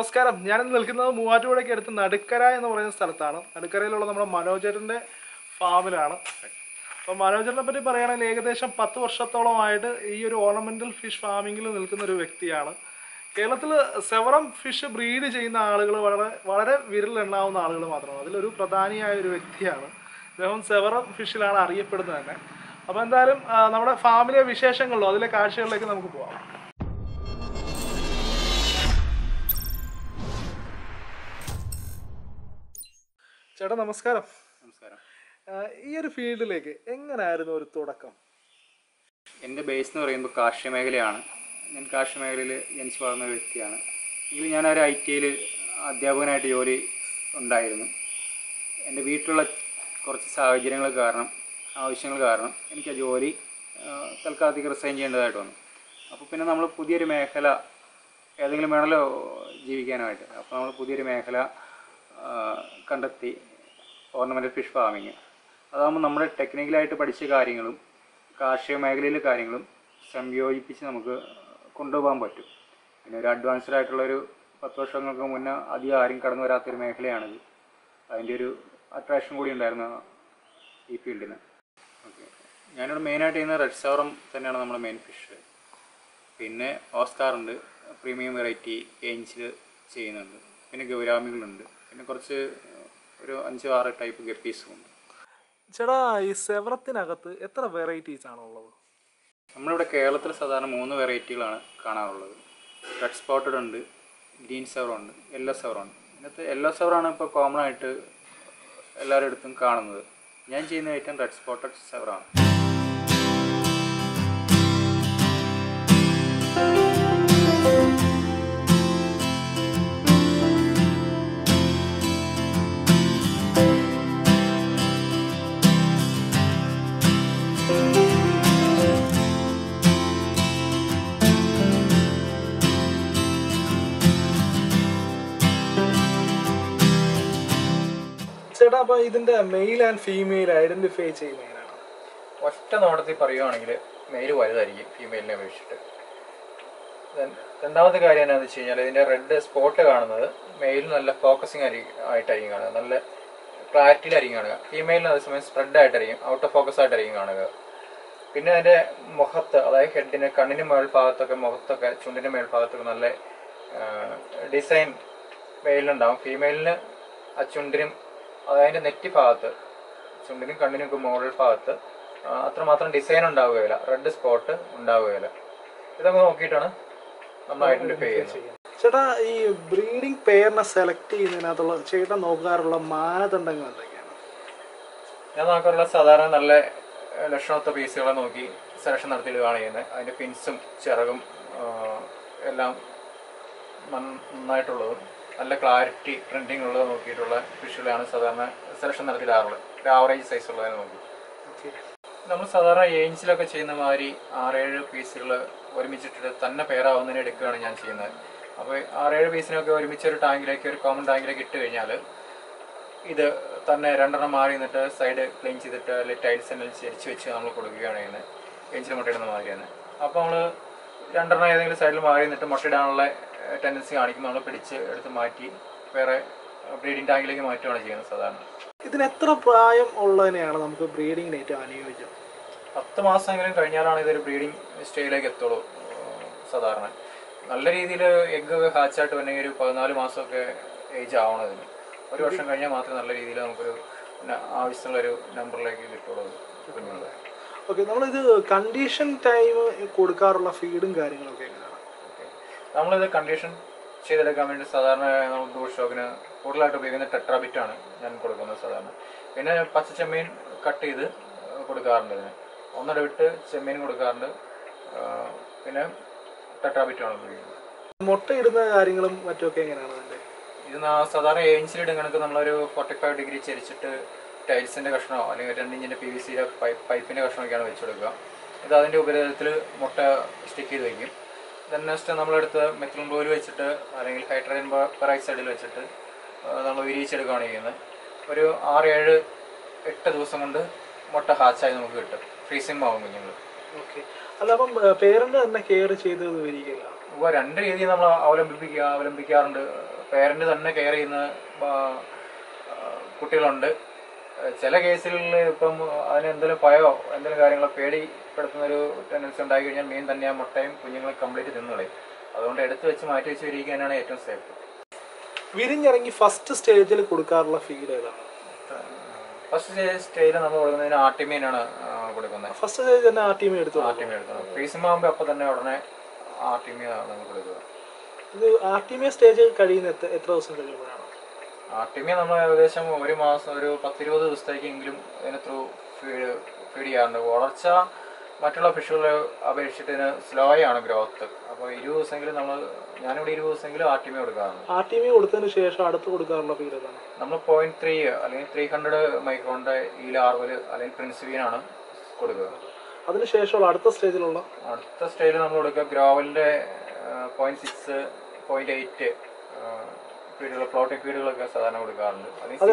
നമസ്കാരം. ഞാനിന്ന് നിൽക്കുന്നത് മൂവാറ്റുപുഴയ്ക്ക് അടുത്ത് നടുക്കര എന്ന് പറയുന്ന സ്ഥലത്താണ്. നടുക്കരയിലുള്ള നമ്മുടെ മനോജറിൻ്റെ ഫാമിലാണ്. അപ്പോൾ മനോജറിനെ പറ്റി പറയുകയാണെങ്കിൽ ഏകദേശം 10 വർഷത്തോളമായിട്ട് ഈ ഒരു ഓർണമെൻ്റൽ ഫിഷ് ഫാമിങ്ങിൽ നിൽക്കുന്ന ഒരു വ്യക്തിയാണ്. കേരളത്തിൽ സെവറം ഫിഷ് ബ്രീഡ് ചെയ്യുന്ന ആളുകൾ വളരെ വിരലെണ്ണാവുന്ന ആളുകൾ മാത്രമാണ്. അതിലൊരു പ്രധാനിയായ ഒരു വ്യക്തിയാണ് അദ്ദേഹം. സെവറം ഫിഷിലാണ് അറിയപ്പെടുന്നത് തന്നെ. അപ്പോൾ എന്തായാലും നമ്മുടെ ഫാമിലെ വിശേഷങ്ങളിലോ അതിലെ കാഴ്ചകളിലേക്ക് നമുക്ക് പോകാം. ചേട്ടാ നമസ്കാരം. നമസ്കാരം. ഈ ഒരു ഫീൽഡിലേക്ക് എങ്ങനെയായിരുന്നു ഒരു തുടക്കം? എൻ്റെ ബേസ് എന്ന് പറയുമ്പോൾ കാർഷിക മേഖലയാണ്. ഞാൻ കാർഷിക മേഖലയിൽ ജനിച്ചു വളർന്ന ഒരു വ്യക്തിയാണ്. എങ്കിലും ഞാനൊരു IT-യിൽ അധ്യാപകനായിട്ട് ജോലി ഉണ്ടായിരുന്നു. എൻ്റെ വീട്ടിലുള്ള കുറച്ച് സാഹചര്യങ്ങൾ കാരണം, ആവശ്യങ്ങൾ കാരണം എനിക്ക് ആ ജോലി തൽക്കാലത്തേക്ക് റിസൈൻ ചെയ്യേണ്ടതായിട്ട് വന്നു. അപ്പോൾ പിന്നെ നമ്മൾ പുതിയൊരു മേഖല ഏതെങ്കിലും വേണമല്ലോ ജീവിക്കാനായിട്ട്. അപ്പോൾ നമ്മൾ പുതിയൊരു മേഖല കണ്ടെത്തി, ഓർണമെൻ്റൽ ഫിഷ് ഫാമിങ്. അതാകുമ്പോൾ നമ്മുടെ ടെക്നിക്കലായിട്ട് പഠിച്ച കാര്യങ്ങളും കാർഷിക മേഖലയിലെ കാര്യങ്ങളും സംയോജിപ്പിച്ച് നമുക്ക് കൊണ്ടുപോകാൻ പറ്റും. പിന്നെ ഒരു അഡ്വാൻസ്ഡ് ആയിട്ടുള്ളൊരു 10 വർഷങ്ങൾക്ക് മുന്നേ അധികം ആരും കടന്നു വരാത്തൊരു മേഖലയാണിത്. അതിൻ്റെ ഒരു അട്രാക്ഷൻ കൂടി ഉണ്ടായിരുന്നു ഈ ഫീൽഡിന്. ഓക്കെ, ഞാനിവിടെ മെയിനായിട്ട് ചെയ്യുന്ന റെഡ് സെവറം തന്നെയാണ് നമ്മുടെ മെയിൻ ഫിഷ്. പിന്നെ ഓസ്കാർ ഉണ്ട്, പ്രീമിയം വെറൈറ്റി ഏഞ്ചിൽ ചെയ്യുന്നുണ്ട്. പിന്നെ ഗൗരാമികളുണ്ട്. പിന്നെ കുറച്ച് ഒരു 5-6 ടൈപ്പ് ഗപ്പീസും ഉണ്ട്. ചേട്ടാ ഈ സെവറത്തിനകത്ത് എത്ര വെറൈറ്റീസ് ആണുള്ളത്? നമ്മളിവിടെ കേരളത്തിൽ സാധാരണ 3 വെറൈറ്റികളാണ് കാണാറുള്ളത്. റെഡ് സ്പോട്ടഡ് ഉണ്ട്, ഗ്രീൻ സെവറം ഉണ്ട്, യെല്ലോ സെവറം ഉണ്ട്. ഇതിനകത്ത് യെല്ലോ സെവറാണ് ഇപ്പോൾ കോമൺ ആയിട്ട് എല്ലാവരുടെ അടുത്തും കാണുന്നത്. ഞാൻ ചെയ്യുന്ന ഐറ്റം റെഡ് സ്പോട്ടഡ് സെവറാണ്. ചേട്ടാ അപ്പോൾ ഇതിൻ്റെ മെയിൽ ആൻഡ് ഫീമെയിൽ ഐഡൻറ്റിഫൈ ചെയ്യുന്ന എങ്ങനെയാണ്? ഒറ്റ നോട്ടത്തിൽ പറയുകയാണെങ്കിൽ മെയിൽ വലുതായിരിക്കും ഫീമെയിലിനെ അപേക്ഷിച്ചിട്ട്. രണ്ടാമത്തെ കാര്യം എന്താണെന്ന് വെച്ച് കഴിഞ്ഞാൽ ഇതിൻ്റെ റെഡ് സ്പോട്ട് കാണുന്നത് മെയിൽ നല്ല ഫോക്കസിങ് ആയിട്ടായിരിക്കും കാണുക, നല്ല ക്ലാരിറ്റിയിലായിരിക്കും കാണുക. ഫീമെയിലിന് അതേസമയം സ്പ്രെഡ് ആയിട്ടായിരിക്കും, ഔട്ട് ഓഫ് ഫോക്കസ് ആയിട്ടായിരിക്കും കാണുക. പിന്നെ അതിൻ്റെ മുഖത്ത്, അതായത് ഹെഡിന്, കണ്ണിന് മേൽഭാഗത്തൊക്കെ, മുഖത്തൊക്കെ, ചുണ്ടിൻ്റെ മേൽഭാഗത്തൊക്കെ നല്ല ഡിസൈൻ മെയിലിനുണ്ടാവും. ഫീമെയിലിന് ആ ചുണ്ടിനും അതിൻ്റെ നെറ്റി ഭാഗത്ത്, ചുണ്ടിനും കണ്ണിനും മുകൾ ഭാഗത്ത് അത്രമാത്രം ഡിസൈൻ ഉണ്ടാവുകയില്ല, റെഡ് സ്പോട്ട് ഉണ്ടാവുകയില്ല. ഇതൊക്കെ നോക്കിയിട്ടാണ് നമ്മൾ ഐഡന്റിഫൈ ചെയ്യുന്നത്. ചേട്ടാ ഈ ബ്രീഡിംഗ് പെയറിനെ സെലക്ട് ചെയ്യുന്നതിനകത്തുള്ള ചേട്ടൻ നോക്കാറുള്ള മാനദണ്ഡങ്ങൾ എന്തൊക്കെയാണ്? ഞാൻ നോക്കാറുള്ള സാധാരണ നല്ല ലക്ഷണത്തെ പീസുകളെ നോക്കി സെലക്ഷൻ നടത്തിയിടുകയാണ് ചെയ്യുന്നത്. അതിൻ്റെ പിൻസും ചിറകും എല്ലാം നന്നായിട്ടുള്ളതും നല്ല ക്ലാരിറ്റി പ്രിന്റിംഗ് ഉള്ളത് നോക്കിയിട്ടുള്ള ഫിഷുകളാണ് സാധാരണ സെലക്ഷൻ നടത്തിയിടാറുള്ളത്. ഒരു ആവറേജ് സൈസ് ഉള്ളതിനെ നോക്കി. നമ്മൾ സാധാരണ ഏഞ്ചിലൊക്കെ ചെയ്യുന്ന മാതിരി 6-7 പീസുകൾ ഒരുമിച്ചിട്ട് തന്നെ പെയറാവുന്നതിന് എടുക്കുകയാണ് ഞാൻ ചെയ്യുന്നത്. അപ്പോൾ 6-7 പീസിനൊക്കെ ഒരുമിച്ച് ഒരു ടാങ്കിലേക്ക്, ഒരു കോമൺ ടാങ്കിലേക്ക് ഇട്ട് കഴിഞ്ഞാൽ ഇത് തന്നെ 2 മാറി നിന്നിട്ട് സൈഡ് ക്ലീൻ ചെയ്തിട്ട് അല്ലെങ്കിൽ ടൈൽസ് എന്തെങ്കിലും ചരിച്ച് വെച്ച് നമ്മൾ കൊടുക്കുകയാണ് ചെയ്യുന്നത്. ഏഞ്ചിൽ മുട്ടയിടുന്ന മാതിരിയാണ്. അപ്പോൾ നമ്മൾ 2 ഏതെങ്കിലും സൈഡിൽ മാറി നിന്നിട്ട് മുട്ടയിടാനുള്ള ടെൻഡൻസി കാണിക്കുമ്പോൾ നമ്മൾ പിടിച്ച് എടുത്ത് മാറ്റി വേറെ ബ്രീഡിംഗ് ടാങ്കിലേക്ക് മാറ്റുകയാണ് ചെയ്യുന്നത് സാധാരണ. ഇതിന് എത്ര പ്രായം ഉള്ളതിനെയാണ് നമുക്ക് ബ്രീഡിങ്ങിന് ഏറ്റവും അനുയോജ്യം? 10 മാസമെങ്കിലും കഴിഞ്ഞാലാണ് ഇതൊരു ബ്രീഡിംഗ് സ്റ്റേജിലേക്ക് എത്തുള്ളൂ സാധാരണ. നല്ല രീതിയിൽ എഗ്ഗ് ഹാച്ചായിട്ട് വന്നെങ്കിൽ ഒരു 14 മാസമൊക്കെ ഏജ് ആവണം ഇതിന്. 1 വർഷം കഴിഞ്ഞാൽ മാത്രമേ നല്ല രീതിയിൽ നമുക്കൊരു ആവശ്യമുള്ളൊരു നമ്പറിലേക്ക് കിട്ടുള്ളൂ കുഞ്ഞുങ്ങളെ. ഓക്കെ, നമ്മളിത് കണ്ടീഷൻ ടൈം കൊടുക്കാറുള്ള ഫീഡും കാര്യങ്ങളൊക്കെ എങ്ങനെയാണ്? നമ്മളിത് കണ്ടീഷൻ ചെയ്തെടുക്കാൻ വേണ്ടി സാധാരണ നമ്മൾ ബ്രൂഡ് സ്റ്റോക്കിന് കൂടുതലായിട്ട് ഉപയോഗിക്കുന്ന ടെട്രാബിറ്റാണ് ഞാൻ കൊടുക്കുന്നത് സാധാരണ. പിന്നെ പച്ച ചെമ്മീൻ കട്ട് ചെയ്ത് കൊടുക്കാറുണ്ട്. ഇതിന് ഒന്നിടവിട്ട് ചെമ്മീൻ കൊടുക്കാറുണ്ട്. പിന്നെ ടെട്രാബിറ്റാണ് ഉപയോഗിക്കുന്നത്. മുട്ടയിടുന്ന കാര്യങ്ങളും മറ്റുമൊക്കെ എങ്ങനെയാണ് അതിൻ്റെ? ഇത് സാധാരണ ഏഞ്ചിലിടും കണക്ക് നമ്മളൊരു 45 ഡിഗ്രി ചരിച്ചിട്ട് ടൈൽസിൻ്റെ കഷ്ണമോ അല്ലെങ്കിൽ 2 ഇഞ്ചിൻ്റെ PVC-യുടെ പൈപ്പിൻ്റെ കഷ്ണമൊക്കെയാണ് വെച്ച് കൊടുക്കുക. ഇത് അതിൻ്റെ ഉപരിതലത്തിൽ മുട്ട സ്റ്റിക്ക് ചെയ്ത് വയ്ക്കും. നെക്സ്റ്റ് നമ്മളെടുത്ത് മെത്തിലിൻ ഓയിൽ വെച്ചിട്ട് അല്ലെങ്കിൽ ഹൈഡ്രജൻ പെറോക്സൈഡിൽ വെച്ചിട്ട് നമ്മൾ വിരിയിച്ചെടുക്കുകയാണ് ചെയ്യുന്നത്. ഒരു 6-7-8 ദിവസം കൊണ്ട് മുട്ട ഹാച്ചായി നമുക്ക് കിട്ടും. ഫ്രീസിംഗ് ആവും കുഞ്ഞുങ്ങൾ. ഓക്കെ, അല്ല അപ്പം പേരന്റ് തന്നെ കെയർ ചെയ്ത് വരികയില്ല? അപ്പോൾ 2 രീതിയിൽ നമ്മൾ അവലംബിക്കാറുണ്ട്. പേരന്റ് തന്നെ കെയർ ചെയ്യുന്ന കുട്ടികളുണ്ട്. ചില കേസുകളിൽ ഇപ്പം അതിന് എന്തെങ്കിലും ഭയോ എന്തെങ്കിലും കാര്യങ്ങളോ പേടിപ്പെടുത്തുന്ന ഒരു ടെൻഡൻസി ഉണ്ടായി കഴിഞ്ഞാൽ മീൻ തന്നെ ആ മുട്ടയും കുഞ്ഞുങ്ങളെ കംപ്ലീറ്റ് തിന്നുകളയും. അതുകൊണ്ട് എടുത്തു വെച്ച് മാറ്റി വെച്ച് വിരിയിക്കാനാണ് ഏറ്റവും സേഫ്. വിരിഞ്ഞിറങ്ങി ഫസ്റ്റ് സ്റ്റേജിൽ കൊടുക്കാറുള്ള ഫീഡ് ഏതാണ്? ഫസ്റ്റ് സ്റ്റേജിൽ നമ്മൾ കൊടുക്കുന്നതിന് ആർട്ടിമീനാണ് കൊടുക്കുന്നത്. ഫസ്റ്റ് സ്റ്റേജ് തന്നെ ആർട്ടിമീൻ എടുത്തു. ഫ്രീസിമാകുമ്പോൾ അപ്പം തന്നെ ഉടനെ ആർട്ടിമിയ നമ്മൾ കൊടുക്കുക. ഇത് ആർട്ടിമിയ സ്റ്റേജ് കഴിയുന്ന എത്ര ദിവസം കഴിയുമ്പോഴാണ്? ആർട്ടിമിയ നമ്മൾ ഏകദേശം ഒരു മാസം, ഒരു 10-20 ദിവസത്തേക്കെങ്കിലും ഇതിന് ത്രൂ ഫീഡ് ചെയ്യാറുണ്ട്. വളർച്ച മറ്റുള്ള ഫിഷുകളെ അപേക്ഷിച്ചിട്ട് ഇതിന് സ്ലോ ആണ് ഗ്രോത്ത്. അപ്പോൾ 20 ദിവസമെങ്കിലും ഞാനിവിടെ 20 ദിവസമെങ്കിലും ആർട്ടിമിയ കൊടുക്കാറുണ്ട്. ആർട്ടിമിയ കൊടുത്തതിന് ശേഷം അടുത്ത് കൊടുക്കാറുള്ള ഫീഡ് ഏതാണ്? നമ്മൾ 0.3 അല്ലെങ്കിൽ 300 മൈക്രോണിന്റെ ഈ ലാർവൽ അല്ലെങ്കിൽ പ്രിൻസിവീനാണ് കൊടുക്കുക. അതിനുശേഷമുള്ള അടുത്ത സ്റ്റേജിൽ നമ്മൾ കൊടുക്കുക ഗ്രോവലിന്റെ 0.6, 0.8 ഫീഡുകൾ, ഫ്ലോട്ടിംഗ് ഫീഡുകളൊക്കെ സാധാരണ കൊടുക്കാറുണ്ട്.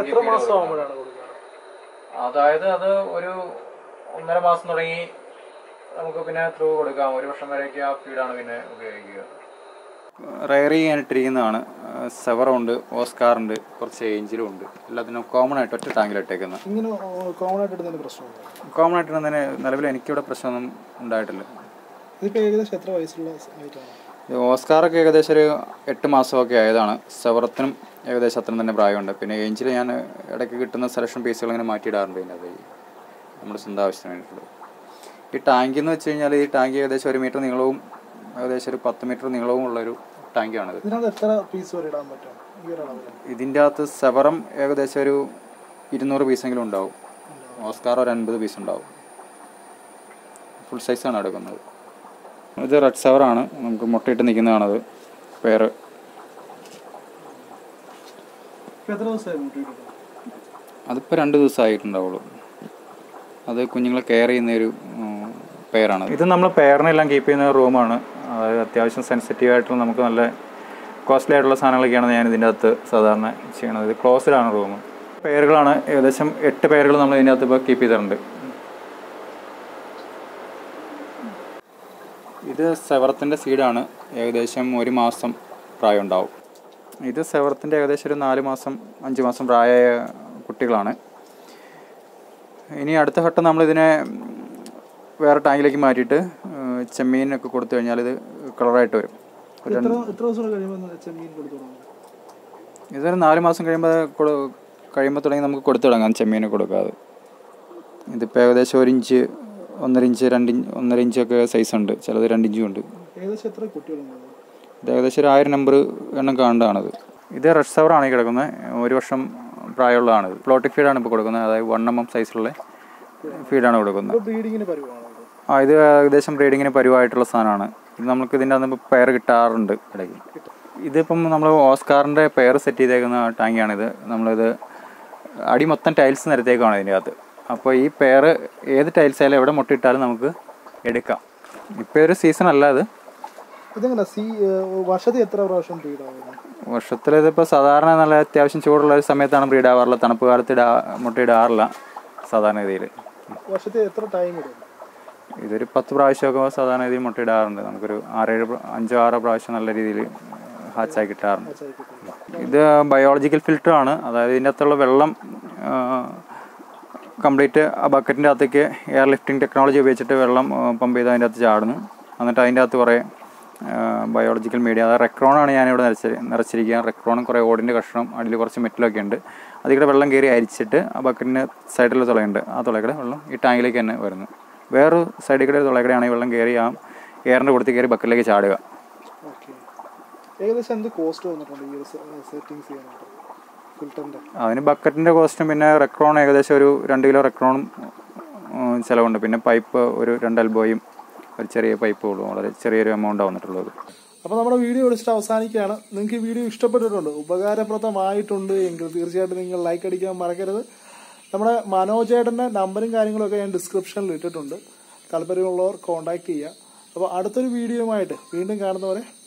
അതായത് അത് ഒരു 1.5 മാസം തുടങ്ങി നമുക്ക് പിന്നെ ത്രൂ കൊടുക്കാം. 1 വർഷം വരെയൊക്കെ ആ ഫീഡാണ് പിന്നെ ഉപയോഗിക്കുക. റയർ ചെയ്യാനിട്ടിരിക്കുന്നതാണ്. സെവറുണ്ട്, ഓസ്കാറുണ്ട്, കുറച്ച് ഏഞ്ചലും ഉണ്ട്. എല്ലാത്തിനും കോമൺ ആയിട്ട് ഒറ്റ ടാങ്കിലിട്ടേക്കുന്നത്. കോമൺ ആയിട്ട് ഇടുന്നതിന് നിലവിൽ എനിക്കിവിടെ പ്രശ്നമൊന്നും ഉണ്ടായിട്ടില്ല. ഏകദേശം എത്ര വയസ്സുള്ള ആയിട്ടാണ്? ഓസ്കാറൊക്കെ ഏകദേശം ഒരു 8 മാസമൊക്കെ ആയതാണ്. സെവറത്തിനും ഏകദേശം അത്ര തന്നെ പ്രായമുണ്ട്. പിന്നെ ഏഞ്ചിൽ ഞാൻ ഇടയ്ക്ക് കിട്ടുന്ന സെലക്ഷൻ പീസുകൾ ഇങ്ങനെ മാറ്റിയിടാറുണ്ട്. പിന്നെ അത് നമ്മുടെ സ്വന്തം ആവശ്യത്തിന് വേണ്ടിയിട്ടുള്ളത്. ഈ ടാങ്ക് എന്ന് വെച്ച് കഴിഞ്ഞാൽ ഈ ടാങ്ക് ഏകദേശം 1 മീറ്റർ നീളവും ഏകദേശം ഒരു 10 മീറ്റർ നീളവും ഉള്ളൊരു ടാങ്കാണിത്. ഇതിൻ്റെ അകത്ത് സെവറം ഏകദേശം ഒരു 200 പീസെങ്കിലും ഉണ്ടാവും. ഓസ്കാർ ഒരു 50 പീസ് ഉണ്ടാവും. ഫുൾ സൈസാണ് എടുക്കുന്നത്. ഇത് റെഡ് സെവറാണ്. നമുക്ക് മുട്ടയിട്ട് നിൽക്കുന്നതാണത്. പേര് അതിപ്പോൾ 2 ദിവസമായിട്ടുണ്ടാവുള്ളൂ. അത് കുഞ്ഞുങ്ങളെ കെയർ ചെയ്യുന്നൊരു പെയറാണ്. ഇത് നമ്മൾ പെയറിനെല്ലാം കീപ്പ് ചെയ്യുന്ന റൂമാണ്. അതായത് അത്യാവശ്യം സെൻസിറ്റീവായിട്ടുള്ള നമുക്ക് നല്ല കോസ്റ്റ്ലി ആയിട്ടുള്ള സാധനങ്ങളൊക്കെയാണ് ഞാൻ ഇതിൻ്റെ അകത്ത് സാധാരണ ചെയ്യണത്. ഇത് ക്ലോസ്ഡാണ് റൂം. പെയറുകളാണ് ഏകദേശം 8 പെയറുകൾ നമ്മൾ ഇതിൻ്റെ അകത്ത് ഇപ്പോൾ കീപ്പ് ചെയ്തിട്ടുണ്ട്. ഇത് സെവറത്തിൻ്റെ സീഡാണ്. ഏകദേശം 1 മാസം പ്രായം ഉണ്ടാവും. ഇത് സെവറത്തിൻ്റെ ഏകദേശം ഒരു 4 മാസം 5 മാസം പ്രായമായ കുട്ടികളാണ്. ഇനി അടുത്ത ഘട്ടം നമ്മളിതിനെ വേറെ ടാങ്കിലേക്ക് മാറ്റിയിട്ട് ചെമ്മീനൊക്കെ കൊടുത്തു കഴിഞ്ഞാൽ ഇത് കളറായിട്ട് വരും. ഇതൊരു 4 മാസം കഴിയുമ്പോൾ തുടങ്ങി നമുക്ക് കൊടുത്തു തുടങ്ങാം ചെമ്മീനെ കൊടുക്കാതെ. ഇതിപ്പോൾ ഏകദേശം 1 ഇഞ്ച്, 1.5 ഇഞ്ച്, 2 ഇഞ്ച്, 1.5 ഇഞ്ചൊക്കെ സൈസുണ്ട്. ചിലത് 2 ഇഞ്ചും ഉണ്ട്. ഇത് ഏകദേശം ഒരു 1000 നമ്പർ എണ്ണം കാണേണ്ടതാണത്. ഇത് റെഡ് സെവറാണ് ഈ കിടക്കുന്നത്. 1 വർഷം പ്രായമുള്ളതാണിത്. ഫ്ലോട്ടിക് ഫീഡാണ് ഇപ്പോൾ കൊടുക്കുന്നത്. അതായത് 1 mm സൈസുള്ള ഫീഡാണ് കൊടുക്കുന്നത്. ഇത് ഏകദേശം ബ്രീഡിങ്ങിന് പരുവായിട്ടുള്ള സാധനമാണ്. ഇത് നമുക്ക് ഇതിൻ്റെ അകത്ത് പെയർ കിട്ടാറുണ്ട് ഇടയ്ക്ക്. ഇതിപ്പം നമ്മൾ ഓസ്കാറിൻ്റെ പെയർ സെറ്റ് ചെയ്തേക്കുന്ന ടാങ്കിയാണിത്. നമ്മളിത് അടി മൊത്തം ടൈൽസ് നിരത്തേക്കാണ് ഇതിൻ്റെ അകത്ത്. അപ്പോൾ ഈ പെയർ ഏത് ടൈൽസ് ആയാലും എവിടെ മുട്ടയിട്ടാലും നമുക്ക് എടുക്കാം. ഇപ്പോൾ ഒരു സീസൺ അല്ല ഇത്. വർഷത്തിൽ ഇതിപ്പോൾ സാധാരണ നല്ല അത്യാവശ്യം ചൂടുള്ള ഒരു സമയത്താണ് ബ്രീഡ് ആവാറുള്ളത്. തണുപ്പ് കാലത്ത് മുട്ടയിടാറില്ല സാധാരണ രീതിയിൽ. ഇതൊരു 10 പ്രാവശ്യമൊക്കെ സാധാരണ രീതിയിൽ മുട്ടയിടാറുണ്ട്. നമുക്കൊരു 5-6 പ്രാവശ്യം നല്ല രീതിയിൽ ഹാച്ചായി കിട്ടാറുണ്ട്. ഇത് ബയോളജിക്കൽ ഫിൽറ്ററാണ്. അതായത് ഇതിൻ്റെ അകത്തുള്ള വെള്ളം കംപ്ലീറ്റ് ആ ബക്കറ്റിൻ്റെ അകത്തേക്ക് എയർ ലിഫ്റ്റിംഗ് ടെക്നോളജി ഉപയോഗിച്ചിട്ട് വെള്ളം പമ്പ് ചെയ്ത് അതിൻ്റെ അകത്ത് ചാടുന്നു. എന്നിട്ട് അതിൻ്റെ അകത്ത് കുറേ ബയോളജിക്കൽ മീഡിയ, അതായത് റെക്രോണാണ് ഞാനിവിടെ നിറച്ചിരിക്കുക. റെക്രോണും കുറേ ഓടിൻ്റെ കഷ്ണം, അടിയിൽ കുറച്ച് മെറ്റലൊക്കെ ഉണ്ട്. അതിൽ വെള്ളം കയറി അരിച്ചിട്ട് ആ ബക്കറ്റിന് സൈഡിൽ തുളയുണ്ട്. ആ തുളയുടെ വെള്ളം ഈ ടാങ്കിലേക്ക് തന്നെ വരുന്നു. വേറൊരു സൈഡിൽ കൂടെ തുളയുടെ വെള്ളം കയറി ആ എയറിൻ്റെ കൊടുത്ത് കയറി ബക്കറ്റിലേക്ക് ചാടുക. അതിന് ബക്കറ്റിൻ്റെ കോസ്റ്റും പിന്നെ റെക്രോൺ ഏകദേശം ഒരു 2 കിലോ റെക്രോണും ചിലവുണ്ട്. പിന്നെ പൈപ്പ് ഒരു 2 എൽബോയും ഒരു ചെറിയ പൈപ്പുകളും വളരെ ചെറിയൊരു എമൗണ്ട് വന്നിട്ടുള്ളത്. അപ്പോൾ നമ്മുടെ വീഡിയോ വിളിച്ചിട്ട് അവസാനിക്കുകയാണ്. നിങ്ങൾക്ക് ഈ വീഡിയോ ഇഷ്ടപ്പെട്ടിട്ടുണ്ട്, ഉപകാരപ്രദമായിട്ടുണ്ട് എങ്കിൽ തീർച്ചയായിട്ടും നിങ്ങൾ ലൈക്ക് അടിക്കാൻ മറക്കരുത്. നമ്മുടെ മനോജേട്ടൻ്റെ നമ്പറും കാര്യങ്ങളൊക്കെ ഞാൻ ഡിസ്ക്രിപ്ഷനിൽ ഇട്ടിട്ടുണ്ട്. താല്പര്യമുള്ളവർ കോൺടാക്ട് ചെയ്യുക. അപ്പോൾ അടുത്തൊരു വീഡിയോയുമായിട്ട് വീണ്ടും കാണുന്നവരെ